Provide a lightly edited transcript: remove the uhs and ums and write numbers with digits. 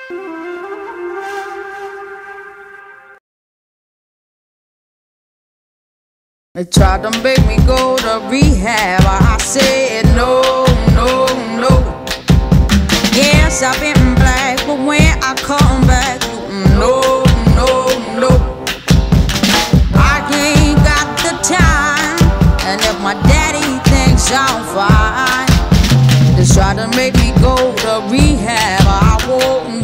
They tried to make me go to rehab. I said no, no, no. Yes, I've been black, but when I come back, no, no, no. I ain't got the time, and if my daddy thinks I'm fine, they tried to make me go to rehab. I won't.